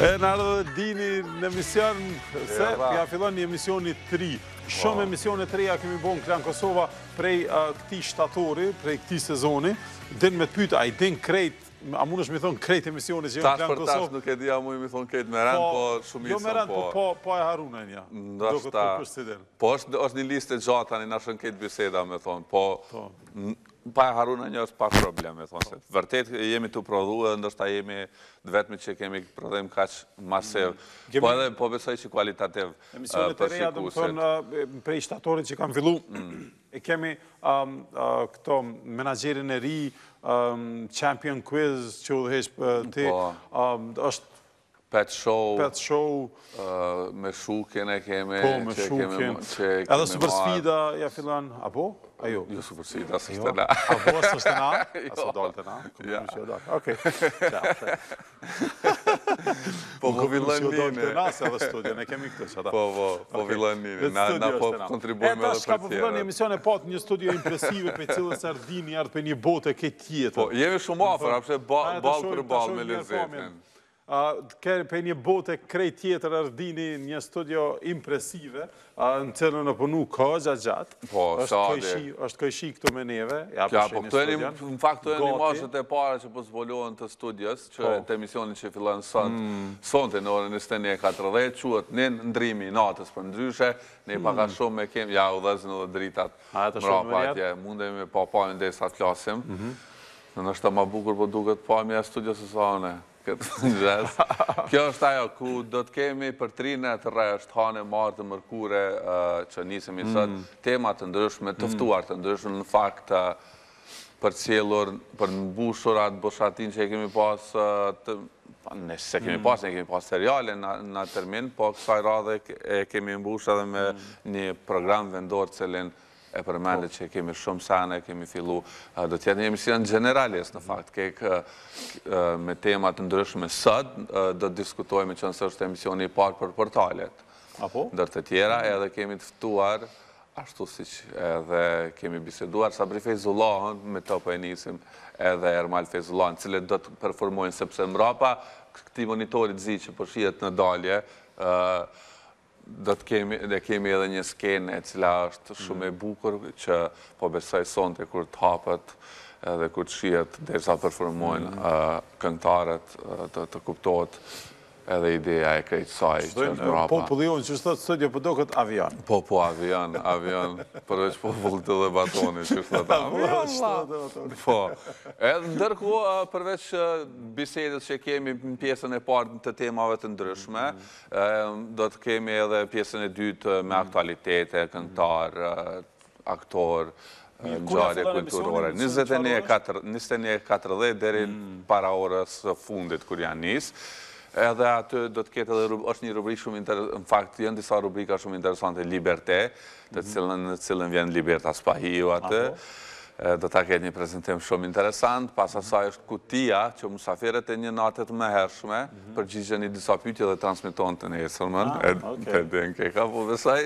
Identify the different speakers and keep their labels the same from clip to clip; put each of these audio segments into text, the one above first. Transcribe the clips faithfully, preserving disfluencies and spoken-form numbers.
Speaker 1: E në ardhë dini në emision, se ja fillon një emisioni të ri. Shumë emisione të reja kemi bo në Klan Kosova prej këti shtatori, prej këti sezoni. Din me të pyta, a i din krejt, a mund është mi thonë krejt emisione që jo në Klan Kosova?
Speaker 2: Tash për tash nuk e di, a mu i mi thonë krejt me rend, po shumicën, po...
Speaker 1: Jo me rend, po po e Haruna nja.
Speaker 2: Ndashta, po është një listë e gjata, një nashën krejt biseda, me thonë, po... Pa e Haruna një është pa problem, me thonë se. Vërtet jemi të prodhu, ndështë jemi dhe vetëmi që kemi prodhim kaq masiv. Po edhe po besoj që kualitativ për shikusit.
Speaker 1: Emisionet e reja, dhe më thonë, prej shtatorit që kam fillu, e kemi këto menagerin e ri, champion quiz që u dhesh për ti, është
Speaker 2: Pet show,
Speaker 1: Pet show,
Speaker 2: me shukin e kemi,
Speaker 1: po, me shukin, edhe super sfida, ja filan, apo? Ajo?
Speaker 2: Jo, super sfida, së shtë na.
Speaker 1: Apo, së shtë na? A së dollë të na?
Speaker 2: Ja.
Speaker 1: Okej.
Speaker 2: Po, po villën njëne.
Speaker 1: Na, se edhe studio, ne kemi këtë që ata.
Speaker 2: Po, po, po villën njëne, na po kontribuojme edhe për tjera. E ta shka po villën një emision e pat një studio impresive për cilës ardhini ardhë për një bote këtë tjetër. Po, jemi shumë afer, apëshe balë për balë me lezetin.
Speaker 1: Për një bote krejt tjetër ardhini një studio impresive, në cilën në punu ka gjatë gjatë.
Speaker 2: Po, shade.
Speaker 1: është këjshi këtu me neve.
Speaker 2: Ja, po, këtu e një, në fakt, këtu e një mashët e pare që po zbolohen të studios, që të emisionin që fillan sot, sonte në orën njëzet e një e katërdhjetë, quët një ndrimi natës për ndryshe, ne paka shumë me kem, ja, u dhezën edhe dritat mrapa atje, mundemi me pa pajnë dhe sa të klasim. Në nështë ta ma bukur, po duket pajnë e studios e sahane. Kjo është ajo, ku do të kemi për tri net rresht, hane, martë, mërkure, që nisëm i sot, temat të ndryshme, tëftuar të ndryshme, në fakt, për cilur, për mbushurat, boshatin që e kemi pas, nëse se kemi pas, ne kemi pas seriale në termin, po kësaj radhe e kemi mbush edhe me një program vendor cilin e përmendet që kemi shumë sane, kemi fillu, do t'jetë një emision generalis, në fakt, me temat ndryshme sot, do të diskutojme që nësë është emisioni i parë për portalet.
Speaker 1: Apo?
Speaker 2: Ndër të tjera, edhe kemi tëftuar, ashtu si që edhe kemi biseduar, Sabri Fejzullahën, me të po e nisim, edhe Ermal Fejzullahën, cilët do të performojnë, sepse mrapa, këti monitorit zi që përshijet në dalje, dhe kemi edhe një skene cila është shumë e bukur që po besoj sonte kur të hapët edhe kur të shijet dhe sa performojnë këngëtarët të kuptohet edhe ideja e krejtë saj që është mrapa.
Speaker 1: Po pëllion që është të studio për do këtë avion.
Speaker 2: Po, po, avion, avion, përveç po pëllë të dhe batoni që është të avion. Po, edhe ndërku përveç bisedës që kemi në pjesën e partë të temave të ndryshme, do të kemi edhe pjesën e dytë me aktualitete, këngëtar, aktor, ngjarje kulturore. njëzet e një e katërdhjetë deri para orës fundit kur janë nisë. Edhe aty do të ketë edhe, është një rubrik shumë interesant, në fakt, jenë disa rubrika shumë interesante, Liberte, të cilën vjen Libertas Pahiu aty, do të ketë një prezentim shumë interesant, pas asaj është kutia që musafirët e një natët me hershme, përgjigjen një disa pyetje dhe transmiton të nesërmën, e dhe në keka, po besaj.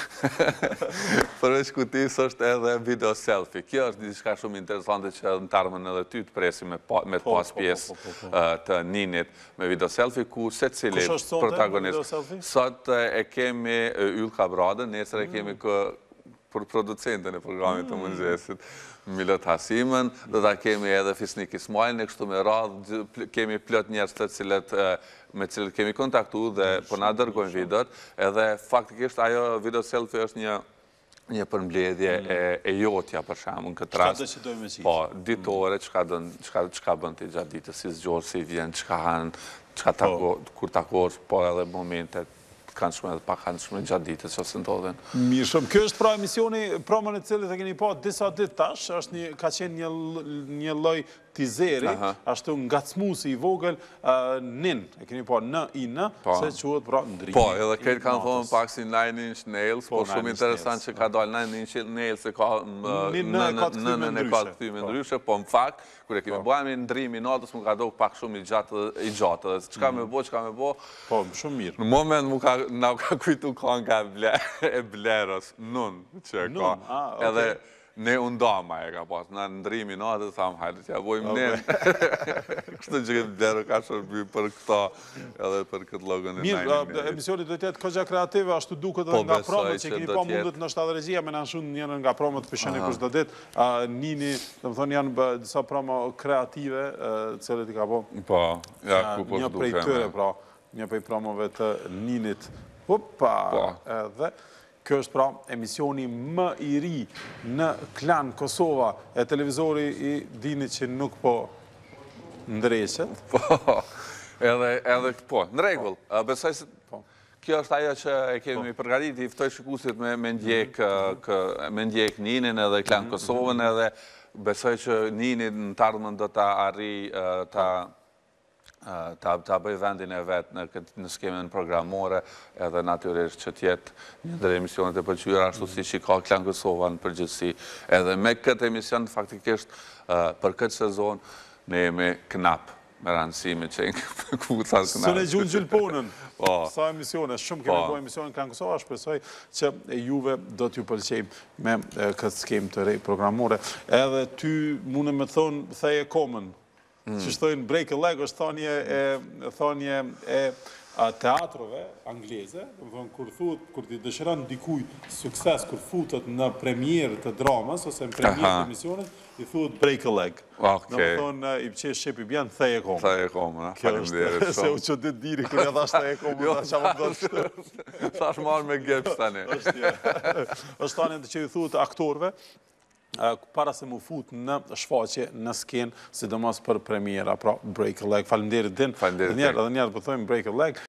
Speaker 2: Përveç kutis është edhe video selfie. Kjo është diçka shumë interesante që në tarmën edhe ty të presi me të pas pjesë të ninit me video selfie, ku se cili protagonist. Sot e kemi Ylka Bradën, nesër e kemi për producentën e programit të mëngjesit, Milot Hasimën, dhe ta kemi edhe Fisnik Ismailin, e kështu me radhë, kemi plot njerës të cilët me cilët kemi kontaktu dhe për na dërgojnë videot, edhe faktikisht ajo video selfie është një një përmbledhje e jotja për shamë në këtë rast.
Speaker 1: Qka dhe që dojmë e qitë?
Speaker 2: Po, ditore, qka bënd të gjatë ditës, si zgjorë, si vjen, qka hanë, kur takosh, po edhe momentet, kanë shumë edhe pak kanë shumë gjatë ditës që se ndodhen.
Speaker 1: Mirë shumë. Kjo është pra emisioni, promën e cilët e keni pa disa ditë tash, ka qenë një loj tizeri, ashtu ngacmusi i vogël, nin, e keni pa në i në, se quhet pra ndrimi.
Speaker 2: Po, edhe këtë kanë thonë pak si Nine Inch Nails, po shumë interesant që ka dalë Nine Inch Nails e ka nënën e ka të këtyme ndryshe, po më fakt, kër e kemi bojmë ndrimi natës, më ka dohë pak shumë i gjatë, dhe qka me bo, qka me bo.
Speaker 1: Po, shumë mirë.
Speaker 2: Në moment më ka Nga ka kujtu ka nga e blerës, nun që e ka. Edhe ne undama e ka pas, në ndrimi natës, thamë, hajde që ja bojmë ne. Kështë që kemë dherë ka shërbi për këta, edhe për këtë logën e
Speaker 1: Mirë, emisionit do tjetë këgja kreative, ashtu duket edhe nga promët, që keni pa mundet në shtatë regjia, me në shumë njërën nga promët të pësheni kush do ditë. Nini, dhe më thonë, janë disa promo kreative, cilët i ka po.
Speaker 2: Po, ja, ku po
Speaker 1: një prej tëre, pra, një prej promove të Ninit. Opa, edhe... Kjo është pra emisioni më i ri në Klan Kosova e televizori i dini që nuk po ndreshet.
Speaker 2: Po, edhe po, në regull. Besoj se kjo është ajo që e kemi përgatit, i ftoj shikusit me ndjek Ninin edhe Klan Kosovën edhe besoj që Ninin në tardhmen do të arri të ta bëj vendin e vetë në skemen programore edhe natyrisht që tjetë një dhe emisionet e pëlqyra ashtu si që ka Klan Kosova në përgjithsi. Edhe me këtë emision, faktikisht, për këtë sezon, ne jemi knap me rëndësime që e në kuta knap.
Speaker 1: Së ne gjullë gjyllponën, sa emisionet, shumë kemi po emisionet Klan Kosova, shpresoj që juve do t'ju pëlqejmë me këtë skem të rej programore. Edhe ty mune me thonë theje komën, që shtojnë break a leg, është thonje e teatrove angleze, kur t'i dëshiran dikuj sukses, kur futët në premierë të dramës, ose në premierë të emisionet, i thuhet break a leg. Në më thonë, i pëqe shqip i bjenë, theje komë.
Speaker 2: Theje komë, falimderit shumë.
Speaker 1: Se u që ditë diri, kër e dhash theje komë, da që më do të shtë.
Speaker 2: Thash marrë me geps tani.
Speaker 1: është tani që i thuhet aktorve, para se mu fut në shfaqje, në skenë, sidomos për premiera, pra break a leg. Falimderit din, dhe njerë, dhe njerë pëthojmë break a leg.